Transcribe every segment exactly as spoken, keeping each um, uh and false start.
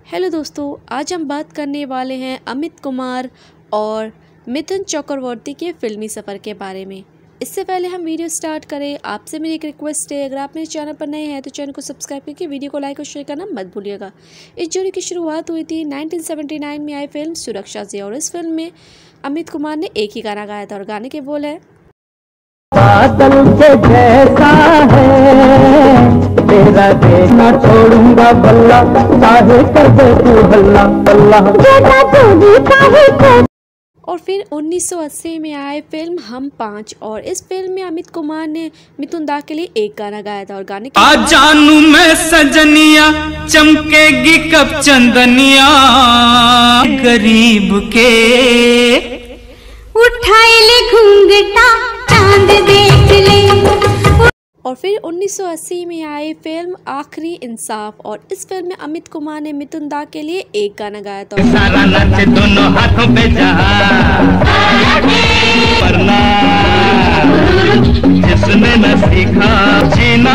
Hello दोस्तों, आज हम बात करने वाले हैं अमित कुमार और मिथुन चक्रवर्ती के फिल्मी सफ़र के बारे में। इससे पहले हम वीडियो स्टार्ट करें, आपसे मेरी एक रिक्वेस्ट है, अगर आप मेरे चैनल पर नए हैं तो चैनल को सब्सक्राइब करके वीडियो को लाइक और शेयर करना मत भूलिएगा। इस जोड़ी की शुरुआत हुई थी नाइनटीन सेवेंटी नाइन में आई फिल्म सुरक्षा से, और इस फिल्म में अमित कुमार ने एक ही गाना गाया था और गाने के बोल है बादल के जैसा है तेरा देखना छोड़ूंगा बल्ला, चाहे कर दे तू हल्ला बल्ला। और फिर उन्नीस सौ अस्सी में आए फिल्म हम पाँच, और इस फिल्म में अमित कुमार ने मिथुन दा के लिए एक गाना गाया था और गाने के आ जानू मैं सजनिया चमकेगी कब चंदनिया, गरीब के उठाए ले घूंघटा चांद देख ले। और फिर उन्नीस सौ अस्सी में आई फिल्म आखिरी इंसाफ, और इस फिल्म में अमित कुमार ने मिथुन दा के लिए एक गाना गाया था। सारा नाचे दोनों हाथों पे वरना जिसने न सीखा जीना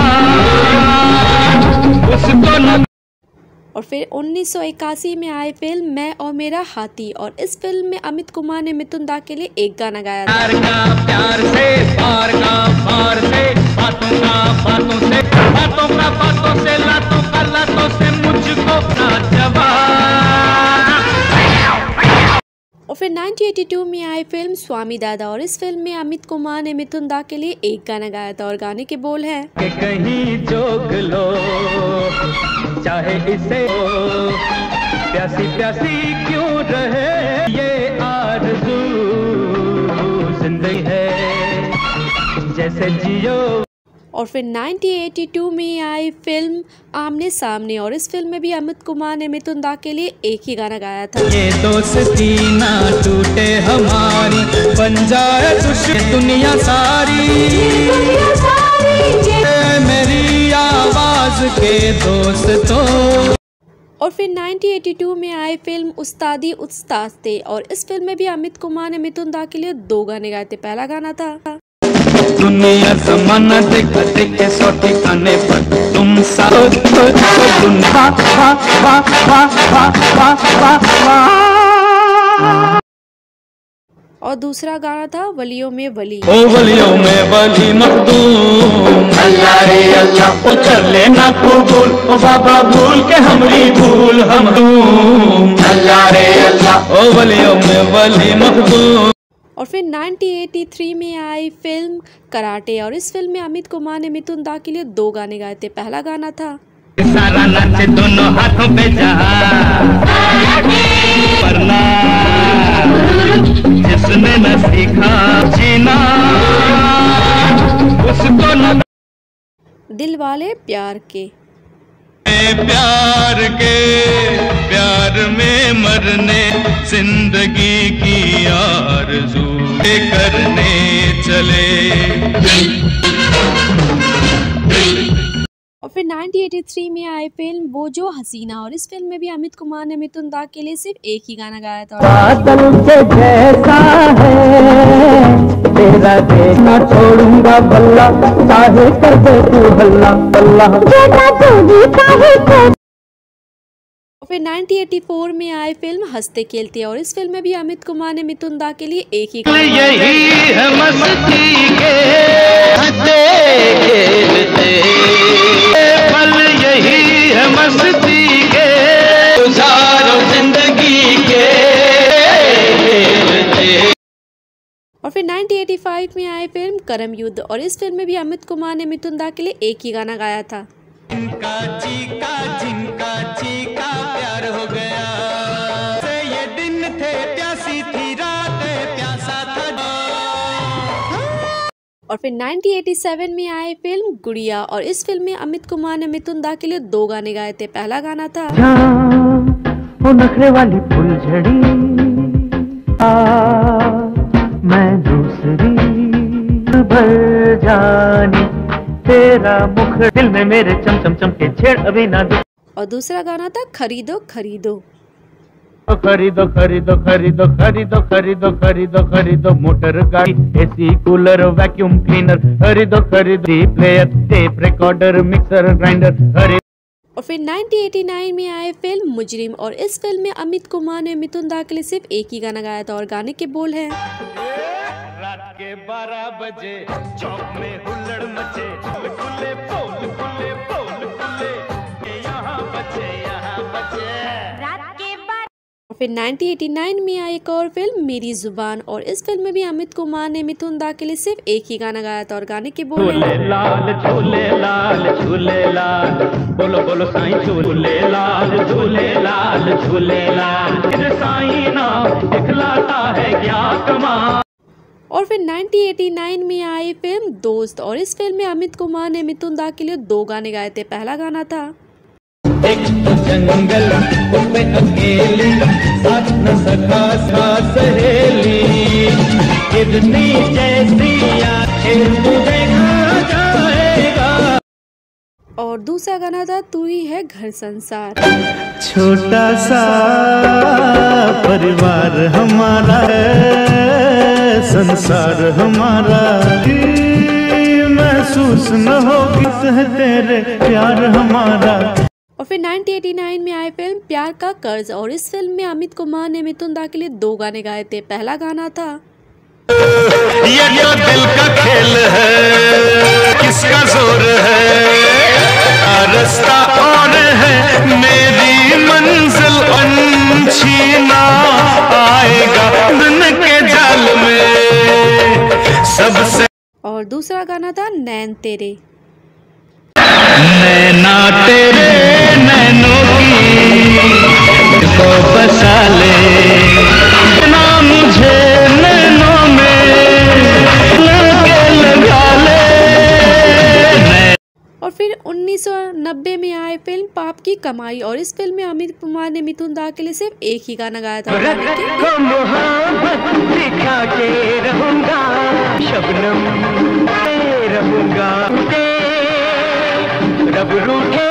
उसको न। और फिर उन्नीस सौ इक्यासी में आई फिल्म मैं और मेरा हाथी, और इस फिल्म में अमित कुमार ने मिथुन दा के लिए एक गाना गाया था। प्यार का प्यार से पार का पार से बातों का बातों से बातों का बातों से लातों का लातों से मुझको ना जवान। और फिर उन्नीस सौ बयासी में आई फिल्म स्वामी दादा, और इस फिल्म में अमित कुमार ने मिथुन दा के लिए एक गाना गाया था और गाने के बोल है कि कहीं जोग लो चाहे इसे हो, प्यासी प्यासी क्यों रहे ये आरज़ू, जिंदगी है जैसे जियो। और फिर उन्नीस सौ बयासी में आई फिल्म आमने सामने, और इस फिल्म में भी अमित कुमार ने मिथुन दा के लिए एक ही गाना गाया था। ये दोस्ती ना टूटे हमारी, बन जाए दुश्मन दुनिया सारी, मेरी आवाज के दोस्तों। और फिर उन्नीस सौ बयासी में आई फिल्म उस्तादी उस्ताद थे, और इस फिल्म में भी अमित कुमार ने मिथुन दा के लिए दो गाने गाए थे। पहला गाना था दुनिया जमाना देख देख के सौ ठिकाने पर तुम सा और दूसरा गाना था वलियों में वली। ओ वलियों में वली मखदूम, अल्लाह रे अल्लाह ओ कर लेना कबूल, ओ बाबा भूल के हमरी भूल हमदूम, अल्लाह रे अल्लाह ओ वलियों में वली मखदूम। और फिर उन्नीस सौ तिरासी में आई फिल्म कराटे, और इस फिल्म में अमित कुमार ने मिथुन दा के लिए दो गाने गाए थे। पहला गाना था सारा नाचे दोनों हाथों पे वरना जिसने न सीखा जीना उसको न। दिल वाले प्यार के प्यार के प्यार में मरने जिंदगी की आरज़ू करने चले। और फिर उन्नीस सौ तिरासी में आई फिल्म वो जो हसीना, और इस फिल्म में भी अमित कुमार ने मिथुन दा के लिए सिर्फ एक ही गाना गाया था। बादल के जैसा है तेरा देखना छोड़ूंगा बल्ला, चाहे कर दे तू हल्ला बल्ला। और फिर उन्नीस सौ चौरासी में आई फिल्म हंसते खेलते, और इस फिल्म में भी अमित कुमार ने मिथुन दा के लिए एक ही गाना। यही है मस्ती के हंसते खेलते, पल यही है मस्ती के गुजारो जिंदगी के खेलते। और फिर उन्नीस सौ पचासी में आई फिल्म करम युद्ध, और इस फिल्म में भी अमित कुमार ने मिथुन दा के लिए एक ही गाना गाया था। जिनका चीका जिनका चीका प्यार हो गया, से ये दिन थे प्यासी थी रात प्यासा था। और फिर उन्नीस सौ सत्तासी में आई फिल्म गुड़िया, और इस फिल्म में अमित कुमार ने मिथुन दा के लिए दो गाने गाए थे। पहला गाना था वो नखरे वाली फुलझड़ी, मैं दूसरी भर जानी, तेरा मुख दिल में मेरे चम चम चम के छेड़ अभी ना दो। और दूसरा गाना था खरीदो खरीदो। खरीदो खरीदो खरीदो खरीदो खरीदो खरीदो खरीदो मोटर गाड़ी, एसी कूलर वैक्यूम क्लीनर, खरीदो खरीदो player tape recorder mixer grinder, खरीदो। और फिर नाइनटीन एटी नाइन में आए फिल्म मुजरिम, और इस फिल्म में अमित कुमार ने मिथुन दा के लिए सिर्फ एक ही गाना गाया था और गाने के बोल हैं रात के बारह बजे चौक में हुल्लड़ मचे, खुले पोल खुले पोल खुले यहाँ बचे यहाँ बचे रात के बाद। और फिर नाइनटीन एटी नाइन में आई एक और फिल्म मेरी जुबान, और इस फिल्म में भी अमित कुमार ने मिथुन दा के लिए सिर्फ एक ही गाना गाया था और गाने के बोल हैं झूले लाल झूले लाल झूले लाल, बोलो बोलो साईं झूले लाल झूले लाल झूले लाल, साईं ना दिखलाता है क्या कमाल। और फिर नाइनटीन एटी नाइन में आई फिल्म दोस्त, और इस फिल्म में अमित कुमार ने मिथुन दा के लिए दो गाने गाए थे। पहला गाना था एक जंगल पे अकेली, साथ न सखा सा सहेली, कितनी जैसी आखिर तुझे कहाँ जाएगा। और दूसरा गाना था तू ही है घर संसार। छोटा सा परिवार हमारा है, संसार हमारा, महसूस न होगी तेरे प्यार हमारा। और फिर नाइनटीन एटी नाइन में आए फिल्म प्यार का कर्ज, और इस फिल्म में अमित कुमार ने मिथुन दा के लिए दो गाने गाए थे। पहला गाना था ये तो दिल का खेल है, किसका जोर है, रास्ता और है मेरी मंजिल, अनछीना आएगा दिन के जाल में सबसे। और दूसरा गाना था नैन तेरे। नैना तेरे नैनों की को बसा ले ना, मुझे नैनों में लगे लगा ले। और फिर उन्नीस सौ नब्बे में आए फिल्म पाप की कमाई, और इस फिल्म में अमित कुमार ने मिथुन दा के लिए सिर्फ एक ही गाना गाया था। मोहब्बत दिखा के रहूंगा, शबनम रहूंगा, रब रूठे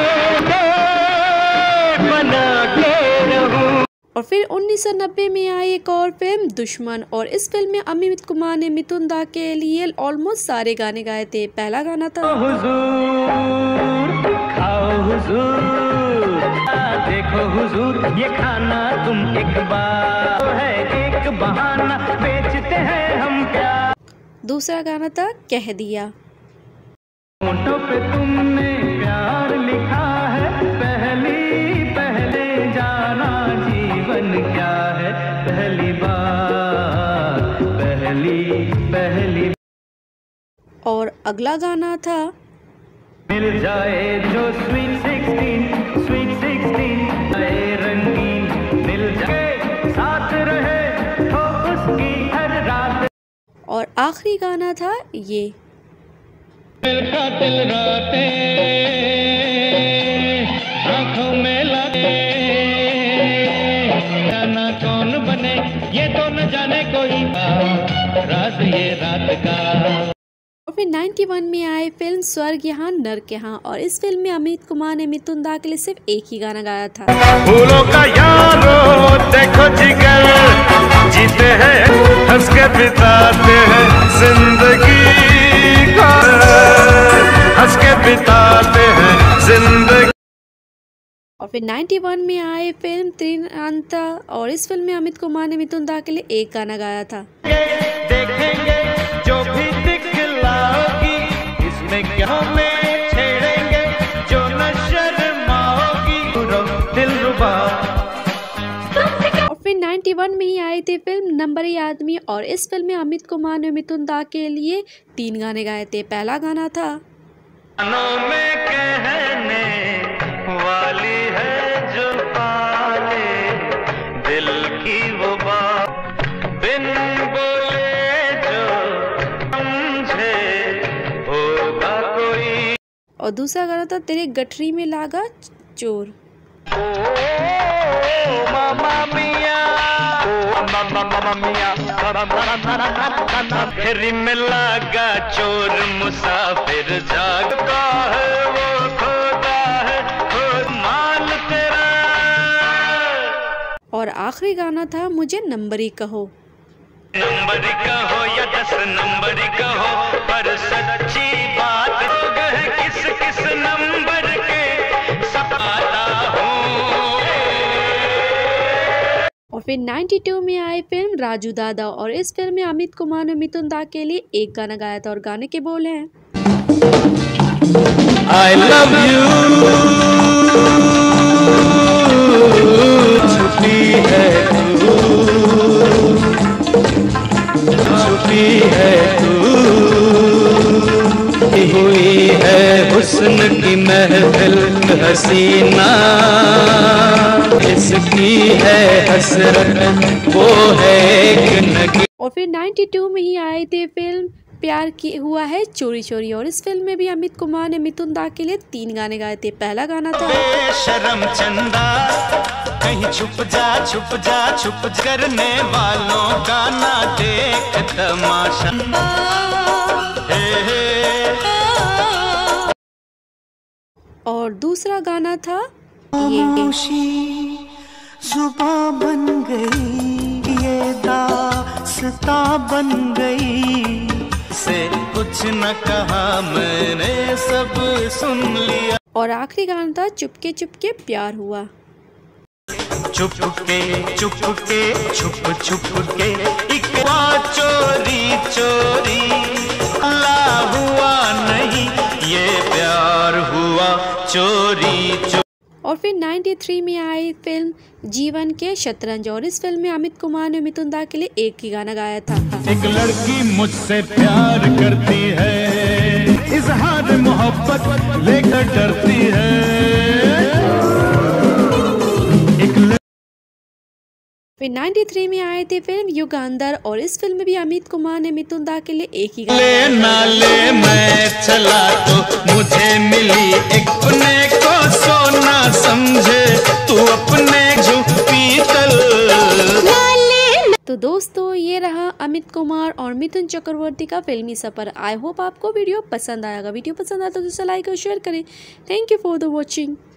बना के रहूं। और फिर उन्नीस सौ नब्बे में आई एक और फिल्म दुश्मन, और इस फिल्म में अमित कुमार ने मिथुन दा के लिए ऑलमोस्ट सारे गाने गाए थे। पहला गाना था हुजूर खाओ हुजूर, देखो हुजूर ये खाना तुम एक बार है, एक बहाना बेचते हैं हम प्यार। दूसरा गाना था कह दिया। होठों पे तुमने प्यार लिखा है, पहली पहले जाना जीवन क्या है, पहली बार पहली पहली। और अगला गाना था मिल जाए जो स्वीट सिक्सटीन, स्वीट सिक्सटीन आए रंगीन, मिल जाए साथ रहे हो उसकी हर रात। और आखिरी गाना था ये दिल का दिल राते आंखों में लाते, जाना कौन बने ये तो न जाने कोई, राज ये रात का। और फिर इक्यानवे में आए फिल्म स्वर्ग यहाँ नर्क यहाँ, और इस फिल्म में अमित कुमार ने मिथुन दा के लिए सिर्फ एक ही गाना गाया था। फूलों का यारो देखो जिगर, जीते हैं हंस के बिताते हैं जिंदगी का, हंस के बिताते हैं जिंदगी। और फिर इक्यानवे में आए फिल्म त्रिनांता, और इस फिल्म में अमित कुमार ने मिथुन दा के लिए एक गाना गाया था। देखेंगे जो भी दिखलाओगी, इसमें क्या में छेड़ेंगे जो न शर्माओगी, दिलरुबा। और फिर इक्यानवे में ही आई थी फिल्म नंबर ए आदमी, और इस फिल्म में अमित कुमार ने मिथुन दा के लिए तीन गाने गाए थे। पहला गाना था कानों में कहने वाली है जो पाले दिल की वो बात, बिन बोले जो समझे होगा कोई। और दूसरा गाना था तेरे गठरी में लागा चोर। ओ मामा मिया, ओ मामा मिया, गठरी में लागा चोर, मुसाफिर जागता है वो खोता है खुद माल तेरा। और आखिरी गाना था मुझे नंबरी कहो। नंबर कहो या दस नंबर कहो, पर सच्ची बात है किस किस नंबर के और फिर बानवे में आई फिल्म राजू दादा और इस फिल्म में अमित कुमार ने मिथुन दा के लिए एक गाना गाया था और गाने के बोल हैं I love you छुपी है तू छुपी है तू हुई है हुस्न की महफिल हसीना इसकी है हसरत वो है एक नगी। और फिर बानवे में ही आए थे फिल्म प्यार की हुआ है चोरी चोरी और इस फिल्म में भी अमित कुमार ने मिथुन दा के लिए तीन गाने गाए थे। पहला गाना था शर्म चंदा कहीं छुप जा छुप जा छुप करने वालों का ना देख तमाशा हे हे। और दूसरा गाना था ये सुबह बन गई ये दास्तां बन गई से कुछ न कहा मैंने सब सुन लिया। और आखिरी गाना था चुपके चुपके प्यार हुआ। चुपके चुपके छुप छुप के एक चोरी चोरी अल्लाह हुआ नहीं ये प्यार हुआ चोरी चोरी। और फिर तिरानवे में आई फिल्म जीवन के शतरंज और इस फिल्म में अमित कुमार ने मिथुन दा के लिए एक ही गाना गाया था। एक लड़की मुझसे प्यार करती है इजहार मोहब्बत लेकर डरती है एक फिर तिरानवे में आए थे फिल्म युगांधर और इस फिल्म में भी अमित कुमार ने मिथुन दा के लिए एक ही गाना ले ना ले मैं चला तो मुझे मिली एक अपने को सोना समझे तू अपने जो पीतल। तो दोस्तों ये रहा अमित कुमार और मिथुन चक्रवर्ती का फिल्मी सफर। आई होप आपको वीडियो पसंद आएगा। वीडियो पसंद आया तो लाइक और शेयर करें। Thank you for the watching.